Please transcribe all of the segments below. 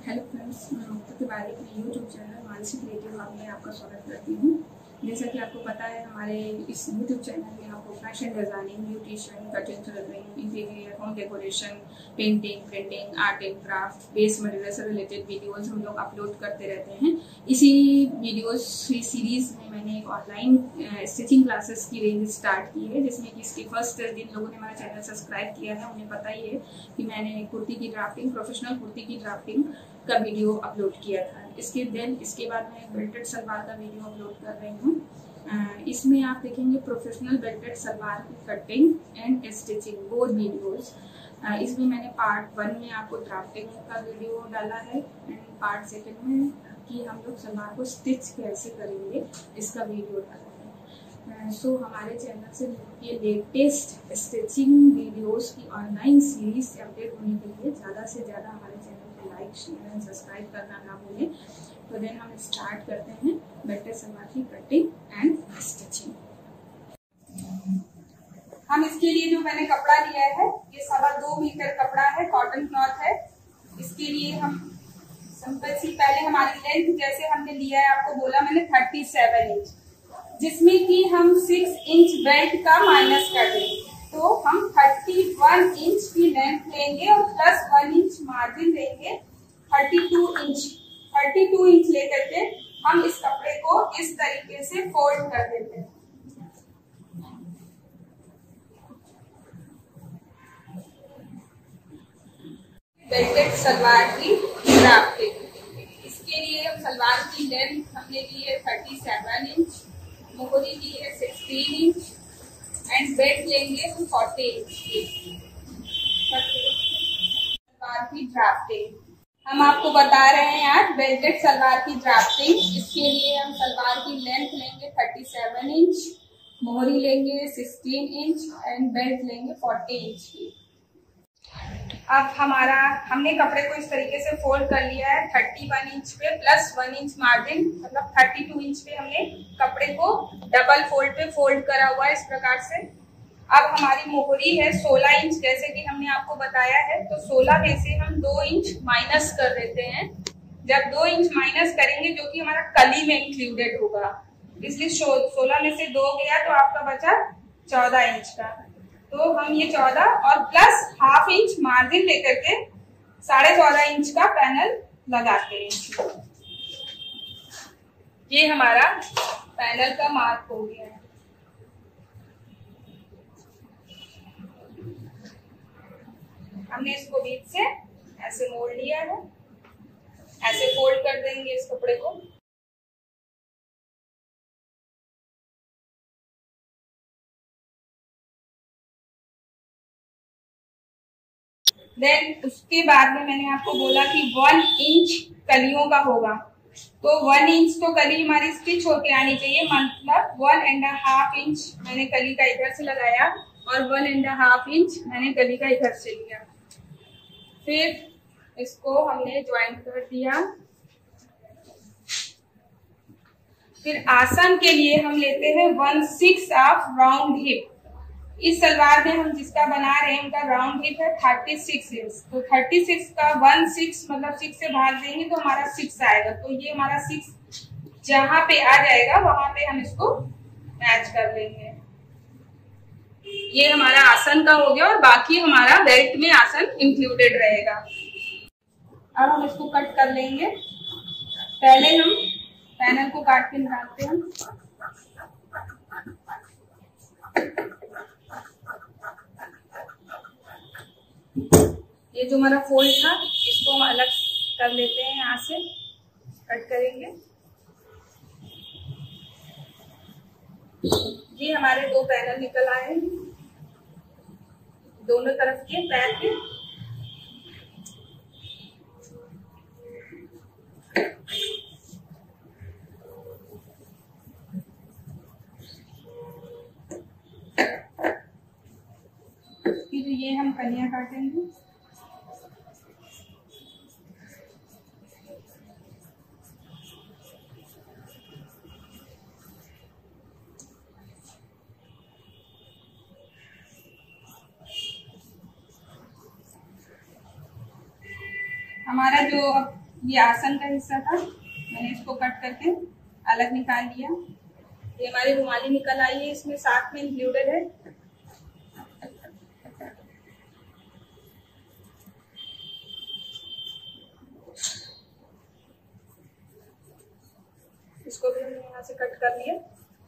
Hello friends, मैं ममता तिवारी अपने YouTube channel Mansi creative hub में आपका स्वागत करती हूँ। जैसा कि आपको पता है, हमारे इस यूट्यूब चैनल में आपको fashion designing, beautician, cutting, tailoring, interior, home decoration, painting, printing, art and craft, base material से रिलेटेड वीडियोज़ हम लोग अपलोड करते रहते हैं। इसी वीडियोज़ सीरीज़ में मैंने एक ऑनलाइन स्टिचिंग क्लासेस की रेंज स्टार्ट की है, जिसमें कि इसके फर्स्ट जिन लोगों ने हमारा चैनल सब्सक्राइब किया है उन्हें पता ही है कि मैंने कुर्ती की ड्राफ्टिंग, प्रोफेशनल कुर्ती की ड्राफ्टिंग का वीडियो अपलोड किया था। इसके बाद मैं बेल्टेड सलवार का वीडियो अपलोड कर रही हूँ। इसमें आप देखेंगे प्रोफेशनल बेल्टेड सलवार की cutting and stitching both videos. इसमें मैंने पार्ट 1 में आपको ड्राफ्टिंग का वीडियो डाला है एंड पार्ट 2 में कि हम लोग सलवार को स्टिच कैसे करेंगे इसका वीडियो डाला है। सो हमारे चैनल से ये लेटेस्ट स्टिचिंग वीडियोस की ऑनलाइन सीरीज से अपडेट होने के लिए ज़्यादा से ज़्यादा हमारे चैनल को लाइक, शेयर एंड सब्सक्राइब करना ना भूलें। तो देन हम स्टार्ट करते हैं बेल्टेड सलवार की कटिंग एंड स्टिचिंग। हम इसके लिए जो मैंने कपड़ा लिया है, ये 2.25 मीटर कपड़ा है, कॉटन क्लॉथ है। इसके लिए हम सिंपल सी पहले हमारी लेंथ जैसे हमने लिया है, आपको बोला मैंने 37 इंच, जिसमें कि हम 6 इंच बेल्ट का माइनस कर देंगे। तो हम 31 इंच की लेंथ लेंगे और प्लस 1 इंच मार्जिन लेंगे। 32 इंच लेकर के हम इस कपड़े को इस तरीके से फोल्ड कर देते हैं। बेल्टेड सलवार की ड्राफ्टिंग। इसके लिए हम सलवार की लेंथ हमने ली है 37 इंच, मोहरी ली है 16 इंच एंड बेल्ट लेंगे हम 40 इंच की। सलवार की ड्राफ्टिंग हम आपको बता रहे हैं आज बेल्टेड सलवार की ड्राफ्टिंग। इसके लिए हम सलवार की लेंथ लेंगे 37 इंच, मोहरी लेंगे 16 इंच एंड बेल्ट लेंगे 40 इंच की। अब हमने कपड़े को इस तरीके से फोल्ड कर लिया है 31 इंच पे प्लस 1 इंच मार्जिन, मतलब 32 इंच पे हमने कपड़े को डबल फोल्ड पे फोल्ड करा हुआ है इस प्रकार से। अब हमारी मोहरी है 16 इंच, जैसे कि हमने आपको बताया है, तो 16 में से हम 2 इंच माइनस कर देते हैं। जब 2 इंच माइनस करेंगे, जो कि हमारा कली में इंक्लूडेड होगा, इसलिए 16 में से 2 गया तो आपका बचा 14 इंच का। तो हम ये 14 और प्लस ½ इंच मार्जिन लेकर के 14.5 इंच का पैनल लगाते हैं। ये हमारा पैनल का मार्क हो गया है। हमने इसको बीच से ऐसे मोड़ लिया है, ऐसे फोल्ड कर देंगे इस कपड़े को। देन उसके बाद में मैंने आपको बोला कि 1 इंच कलियों का होगा, तो 1 इंच तो कली हमारी स्टिच होके आनी चाहिए, मतलब 1.5 इंच मैंने कली का इधर से लगाया और 1.5 इंच मैंने कली का इधर से लिया। फिर इसको हमने ज्वाइंट कर दिया। फिर आसन के लिए हम लेते हैं 1/6 ऑफ राउंड हिप। इस सलवार में हम जिसका बना रहे हैं उनका राउंड हिप है 36 इंच, तो 36 का 1/6 मतलब 6 से भाग देंगे तो हमारा 6 आएगा। तो ये हमारा 6 जहां पे आ जाएगा वहां पे हम इसको मैच कर लेंगे। ये हमारा आसन का हो गया और बाकी हमारा बेल्ट में आसन इंक्लूडेड रहेगा। अब हम इसको कट कर लेंगे। पहले हम पैनल को काट के निकालते हैं। ये जो हमारा फोल्ड था इसको हम अलग कर लेते हैं, यहाँ से कट करेंगे। ये हमारे 2 पैनल निकल आए हैं दोनों तरफ के पैर के। फिर ये हम कलियां काटेंगे। हमारा जो ये आसन का हिस्सा था, मैंने इसको कट करके अलग निकाल लिया। ये हमारी रुमाली निकल आई है, इसमें साथ में इंक्लूडेड है। इसको भी हमने यहाँ से कट कर लिया।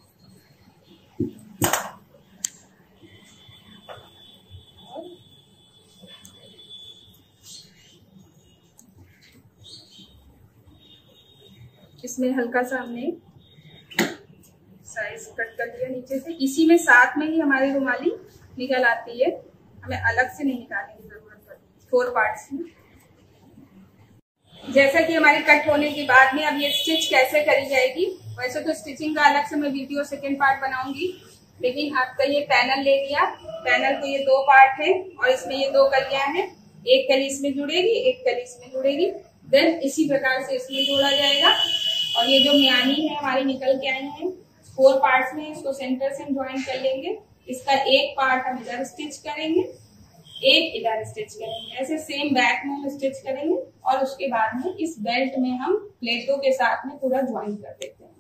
इसमें हल्का सा हमने साइज कट कर लिया नीचे से। इसी में साथ में ही हमारी रुमाली निकल आती है, हमें अलग से नहीं निकालने की जरूरत पड़ती। 4 पार्ट्स में जैसा कि हमारी कट होने के बाद में अब ये स्टिच कैसे करी जाएगी, वैसे तो स्टिचिंग का अलग से मैं वीडियो सेकेंड पार्ट बनाऊंगी, लेकिन आपका ये पैनल ले लिया। पैनल को ये 2 पार्ट है और इसमें ये 2 कलियां हैं, एक कली इसमें जुड़ेगी, एक कली इसमें जुड़ेगी। देन इसी प्रकार से इसमें जोड़ा जाएगा। और ये जो म्यानी है हमारी निकल के आई है 4 पार्ट्स में, इसको सेंटर से हम ज्वाइन कर लेंगे। इसका एक पार्ट हम इधर स्टिच करेंगे, एक इधर स्टिच करेंगे, ऐसे सेम बैक में हम स्टिच करेंगे और उसके बाद में इस बेल्ट में हम प्लेटों के साथ में पूरा ज्वाइन कर देते हैं।